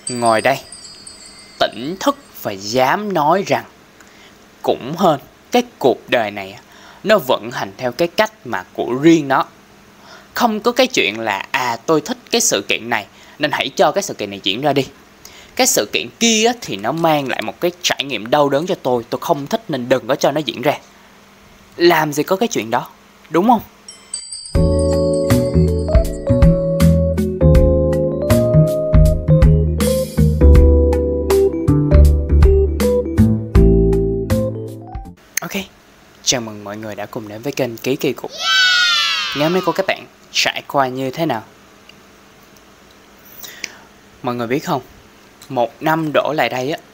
Ngồi đây, tỉnh thức và dám nói rằng cũng hơn cái cuộc đời này nó vận hành theo cái cách mà của riêng nó. Không có cái chuyện là tôi thích cái sự kiện này nên hãy cho cái sự kiện này diễn ra đi. Cái sự kiện kia thì nó mang lại một cái trải nghiệm đau đớn cho tôi không thích nên đừng có cho nó diễn ra. Làm gì có cái chuyện đó, đúng không? Ok, chào mừng mọi người đã cùng đến với kênh Ký Kỳ Cục. Ngày hôm nay của các bạn trải qua như thế nào? Mọi người biết không, một năm đổ lại đây á,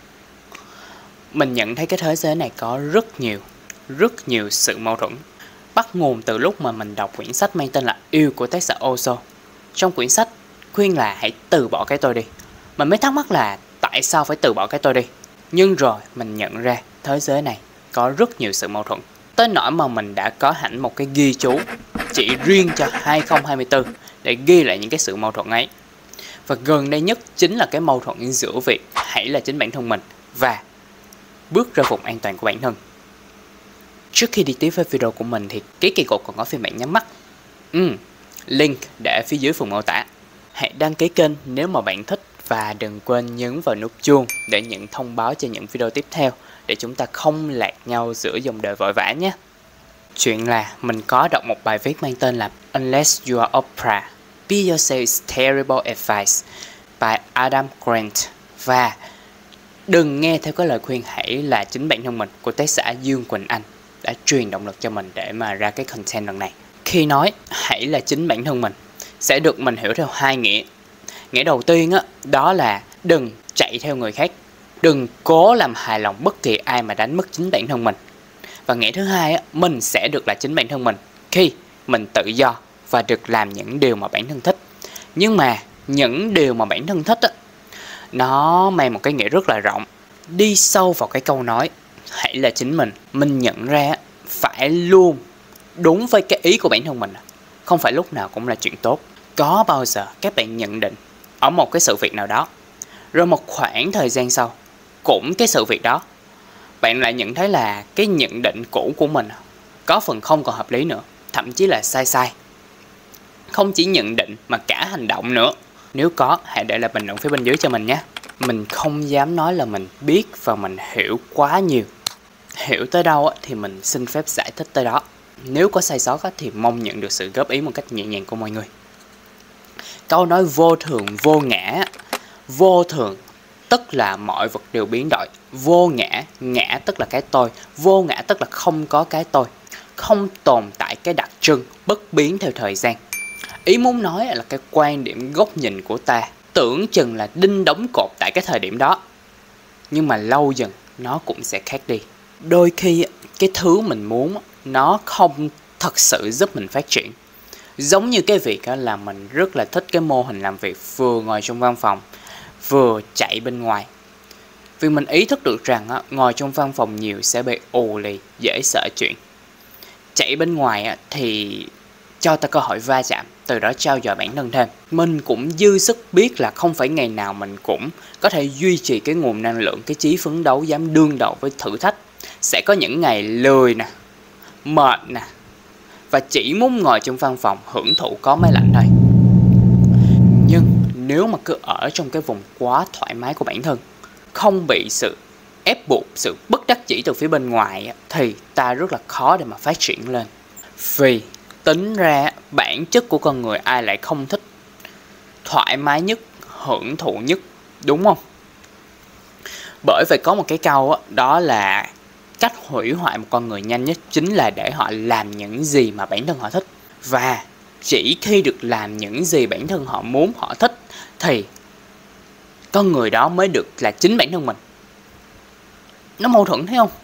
mình nhận thấy cái thế giới này có rất nhiều sự mâu thuẫn. Bắt nguồn từ lúc mà mình đọc quyển sách mang tên là Yêu của tác giả Osho. Trong quyển sách khuyên là hãy từ bỏ cái tôi đi. Mình mới thắc mắc là tại sao phải từ bỏ cái tôi đi. Nhưng rồi mình nhận ra thế giới này có rất nhiều sự mâu thuẫn. Tới nỗi mà mình đã có hẳn một cái ghi chú chỉ riêng cho 2024 để ghi lại những cái sự mâu thuẫn ấy. Và gần đây nhất chính là cái mâu thuẫn giữa việc hãy là chính bản thân mình và bước ra vùng an toàn của bản thân. Trước khi đi tiếp với video của mình thì Ký Kỳ Cục còn có phiên bản nhắm mắt. Link để ở phía dưới phần mô tả. Hãy đăng ký kênh nếu mà bạn thích và đừng quên nhấn vào nút chuông để nhận thông báo cho những video tiếp theo để chúng ta không lạc nhau giữa dòng đời vội vã nhé. Chuyện là mình có đọc một bài viết mang tên là Unless You Are Oprah, Be Yourself is Terrible Advice by Adam Grant. Và đừng nghe theo cái lời khuyên hãy là chính bản thân mình của tác giả Dương Quỳnh Anh đã truyền động lực cho mình để mà ra cái content lần này. Khi nói hãy là chính bản thân mình sẽ được mình hiểu theo hai nghĩa. Nghĩa đầu tiên đó là đừng chạy theo người khác, đừng cố làm hài lòng bất kỳ ai mà đánh mất chính bản thân mình. Và nghĩa thứ hai mình sẽ được là chính bản thân mình khi mình tự do và được làm những điều mà bản thân thích. Nhưng mà những điều mà bản thân thích nó mang một cái nghĩa rất là rộng. Đi sâu vào cái câu nói hãy là chính mình nhận ra phải luôn đúng với cái ý của bản thân mình. Không phải lúc nào cũng là chuyện tốt. Có bao giờ các bạn nhận định ở một cái sự việc nào đó, rồi một khoảng thời gian sau cũng cái sự việc đó bạn lại nhận thấy là cái nhận định cũ của mình có phần không còn hợp lý nữa, thậm chí là sai. Không chỉ nhận định mà cả hành động nữa. Nếu có, hãy để lại bình luận phía bên dưới cho mình nhé. Mình không dám nói là mình biết và mình hiểu quá nhiều. Hiểu tới đâu thì mình xin phép giải thích tới đó. Nếu có sai sót thì mong nhận được sự góp ý một cách nhẹ nhàng của mọi người. Câu nói vô thường vô ngã. Vô thường tức là mọi vật đều biến đổi. Vô ngã, ngã tức là cái tôi. Vô ngã tức là không có cái tôi. Không tồn tại cái đặc trưng bất biến theo thời gian. Ý muốn nói là cái quan điểm góc nhìn của ta tưởng chừng là đinh đóng cột tại cái thời điểm đó, nhưng mà lâu dần nó cũng sẽ khác đi. Đôi khi cái thứ mình muốn nó không thật sự giúp mình phát triển. Giống như cái việc là mình rất là thích cái mô hình làm việc vừa ngồi trong văn phòng vừa chạy bên ngoài. Vì mình ý thức được rằng ngồi trong văn phòng nhiều sẽ bị ù lì, dễ sợ chuyện. Chạy bên ngoài thì cho ta cơ hội va chạm, từ đó trao dồi bản thân thêm. Mình cũng dư sức biết là không phải ngày nào mình cũng có thể duy trì cái nguồn năng lượng, cái chí phấn đấu dám đương đầu với thử thách. Sẽ có những ngày lười nè, mệt nè, và chỉ muốn ngồi trong văn phòng hưởng thụ có máy lạnh thôi. Nhưng nếu mà cứ ở trong cái vùng quá thoải mái của bản thân, không bị sự ép buộc, sự bất đắc dĩ từ phía bên ngoài thì ta rất là khó để mà phát triển lên. Vì tính ra bản chất của con người ai lại không thích thoải mái nhất, hưởng thụ nhất, đúng không? Bởi vậy có một cái câu đó là cách hủy hoại một con người nhanh nhất chính là để họ làm những gì mà bản thân họ thích. Và chỉ khi được làm những gì bản thân họ muốn, họ thích thì con người đó mới được là chính bản thân mình. Nó mâu thuẫn thấy không?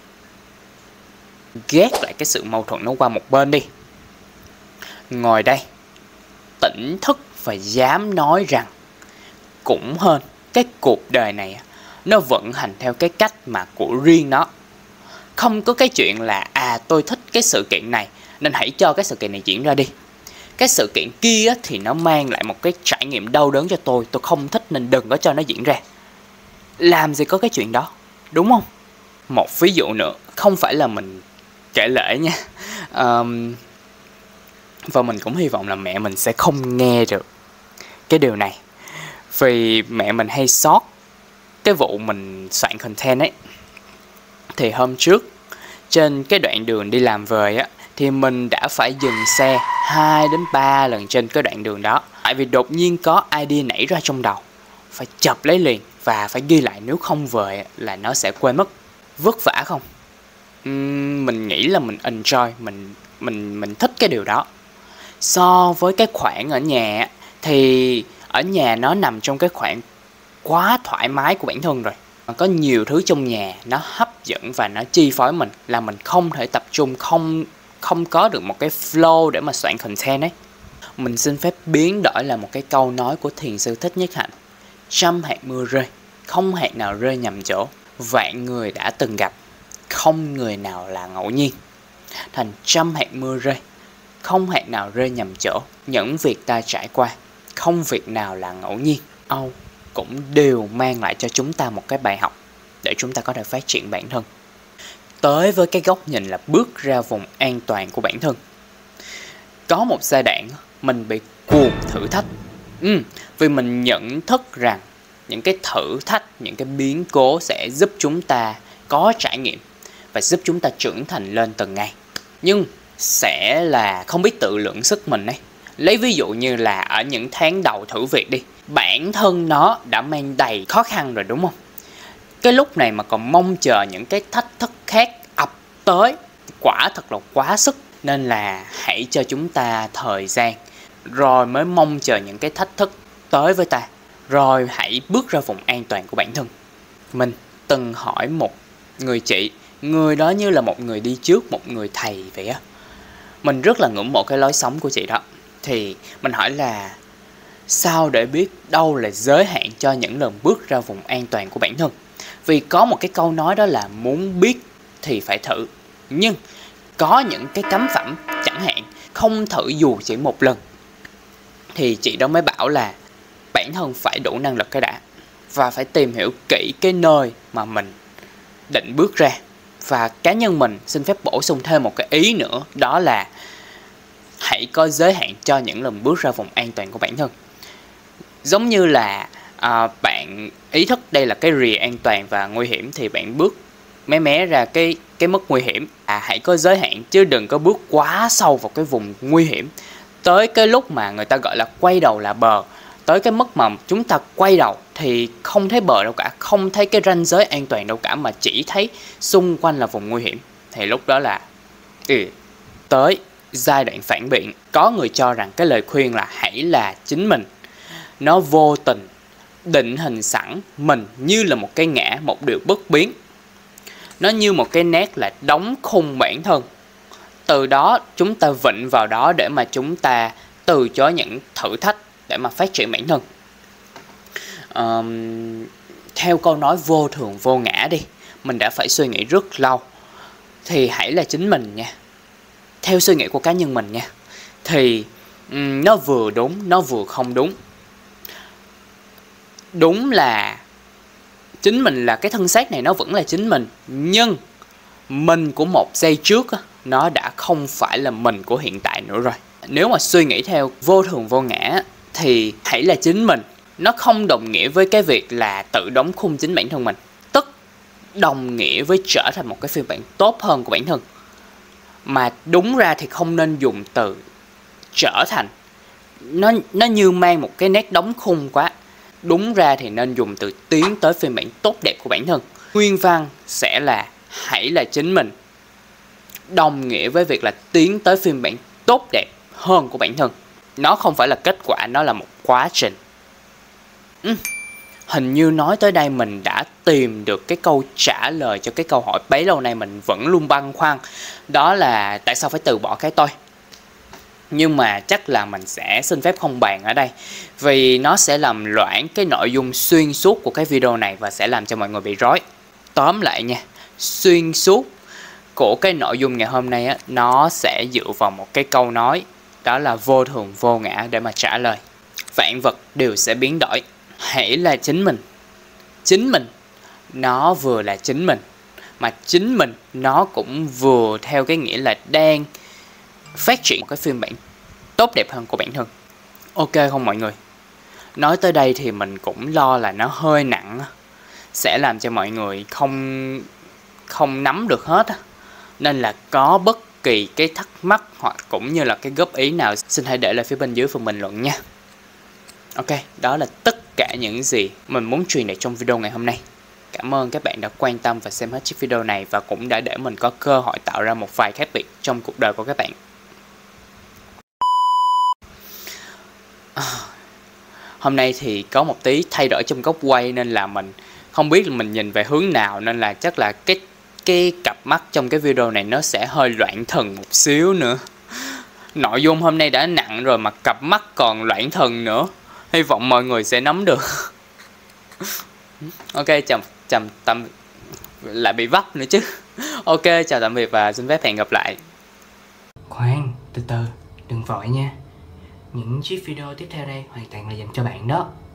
Ghét lại cái sự mâu thuẫn nó qua một bên đi. Ngồi đây, tỉnh thức và dám nói rằng cũng hơn cái cuộc đời này nó vận hành theo cái cách mà của riêng nó. Không có cái chuyện là tôi thích cái sự kiện này nên hãy cho cái sự kiện này diễn ra đi. cái sự kiện kia á, thì nó mang lại một cái trải nghiệm đau đớn cho tôi không thích nên đừng có cho nó diễn ra. Làm gì có cái chuyện đó, đúng không? Một ví dụ nữa, không phải là mình kể lể nha, và mình cũng hy vọng là mẹ mình sẽ không nghe được cái điều này, vì mẹ mình hay sót cái vụ mình soạn content ấy. Thì hôm trước trên cái đoạn đường đi làm về á, thì mình đã phải dừng xe 2 đến 3 lần trên cái đoạn đường đó. Tại vì đột nhiên có idea nảy ra trong đầu, phải chụp lấy liền và phải ghi lại, nếu không về là nó sẽ quên mất. Vất vả không? Mình nghĩ là mình enjoy, mình thích cái điều đó. So với cái khoảng ở nhà thì ở nhà nó nằm trong cái khoảng quá thoải mái của bản thân rồi. Có nhiều thứ trong nhà nó hấp dẫn và nó chi phối mình, là mình không thể tập trung, không có được một cái flow để mà soạn content ấy. Mình xin phép biến đổi là một cái câu nói của thiền sư Thích Nhất Hạnh: trăm hạt mưa rơi, không hạt nào rơi nhầm chỗ. Vạn người đã từng gặp, không người nào là ngẫu nhiên. Thành trăm hạt mưa rơi, không hạt nào rơi nhầm chỗ. Những việc ta trải qua, không việc nào là ngẫu nhiên. Âu cũng đều mang lại cho chúng ta một cái bài học để chúng ta có thể phát triển bản thân. Tới với cái góc nhìn là bước ra vùng an toàn của bản thân. Có một giai đoạn mình bị cuồng thử thách. Vì mình nhận thức rằng những cái thử thách, những cái biến cố sẽ giúp chúng ta có trải nghiệm và giúp chúng ta trưởng thành lên từng ngày. Nhưng sẽ là không biết tự lượng sức mình ấy. Lấy ví dụ như là ở những tháng đầu thử việc đi, bản thân nó đã mang đầy khó khăn rồi, đúng không? Cái lúc này mà còn mong chờ những cái thách thức khác ập tới, quả thật là quá sức. Nên là hãy cho chúng ta thời gian, rồi mới mong chờ những cái thách thức tới với ta, rồi hãy bước ra vùng an toàn của bản thân. Mình từng hỏi một người chị, người đó như là một người đi trước, một người thầy vậy á. Mình rất là ngưỡng mộ cái lối sống của chị đó. Thì mình hỏi là sao để biết đâu là giới hạn cho những lần bước ra vùng an toàn của bản thân? Vì có một cái câu nói đó là muốn biết thì phải thử. Nhưng có những cái cấm phẩm, chẳng hạn không thử dù chỉ một lần. Thì chị đó mới bảo là bản thân phải đủ năng lực cái đã, và phải tìm hiểu kỹ cái nơi mà mình định bước ra. Và cá nhân mình xin phép bổ sung thêm một cái ý nữa, đó là hãy có giới hạn cho những lần bước ra vùng an toàn của bản thân. Giống như là bạn ý thức đây là cái rìa an toàn và nguy hiểm, thì bạn bước mé ra cái mức nguy hiểm. Hãy có giới hạn chứ đừng có bước quá sâu vào cái vùng nguy hiểm, tới cái lúc mà người ta gọi là quay đầu là bờ. Tới cái mức mà chúng ta quay đầu thì không thấy bờ đâu cả, không thấy cái ranh giới an toàn đâu cả, mà chỉ thấy xung quanh là vùng nguy hiểm. Thì lúc đó là tới giai đoạn phản biện. Có người cho rằng cái lời khuyên là hãy là chính mình. Nó vô tình định hình sẵn mình như là một cái ngã, một điều bất biến. Nó như một cái nét là đóng khung bản thân. Từ đó chúng ta vịnh vào đó để mà chúng ta từ chối những thử thách để mà phát triển bản thân. Theo câu nói vô thường vô ngã đi, mình đã phải suy nghĩ rất lâu. Thì hãy là chính mình nha. Theo suy nghĩ của cá nhân mình nha, thì nó vừa đúng, nó vừa không đúng. Đúng là chính mình là cái thân xác này, nó vẫn là chính mình. Nhưng mình của một giây trước nó đã không phải là mình của hiện tại nữa rồi. Nếu mà suy nghĩ theo vô thường vô ngã thì hãy là chính mình, nó không đồng nghĩa với cái việc là tự đóng khung chính bản thân mình. Tức đồng nghĩa với trở thành một cái phiên bản tốt hơn của bản thân. Mà đúng ra thì không nên dùng từ trở thành, nó như mang một cái nét đóng khung quá. Đúng ra thì nên dùng từ tiến tới phiên bản tốt đẹp của bản thân. Nguyên văn sẽ là hãy là chính mình, đồng nghĩa với việc là tiến tới phiên bản tốt đẹp hơn của bản thân. Nó không phải là kết quả, nó là một quá trình. Hình như nói tới đây mình đã tìm được cái câu trả lời cho cái câu hỏi bấy lâu nay mình vẫn luôn băn khoăn. Đó là tại sao phải từ bỏ cái tôi. Nhưng mà chắc là mình sẽ xin phép không bàn ở đây, vì nó sẽ làm loãng cái nội dung xuyên suốt của cái video này và sẽ làm cho mọi người bị rối. Tóm lại nha, xuyên suốt của cái nội dung ngày hôm nay nó sẽ dựa vào một cái câu nói đó là vô thường vô ngã để mà trả lời. Vạn vật đều sẽ biến đổi, hãy là chính mình nó vừa là chính mình, mà chính mình nó cũng vừa theo cái nghĩa là đang phát triển một cái phiên bản tốt đẹp hơn của bản thân. Ok không mọi người? Nói tới đây thì mình cũng lo là nó hơi nặng, sẽ làm cho mọi người không nắm được hết, nên là có bất kỳ cái thắc mắc hoặc cũng như là cái góp ý nào xin hãy để lại phía bên dưới phần bình luận nha. Ok, đó là tất cả những gì mình muốn truyền đạt trong video ngày hôm nay. Cảm ơn các bạn đã quan tâm và xem hết chiếc video này, và cũng đã để mình có cơ hội tạo ra một vài khác biệt trong cuộc đời của các bạn. Hôm nay thì có một tí thay đổi trong góc quay nên là mình không biết là mình nhìn về hướng nào, nên là chắc là cái cặp mắt trong cái video này nó sẽ hơi loạn thần một xíu nữa. Nội dung hôm nay đã nặng rồi mà cặp mắt còn loạn thần nữa. Hy vọng mọi người sẽ nắm được. Ok, chào tạm lại bị vấp nữa chứ. Ok, chào tạm biệt và xin phép hẹn gặp lại. Khoan, từ từ, đừng vội nha. Những chiếc video tiếp theo đây hoàn toàn là dành cho bạn đó.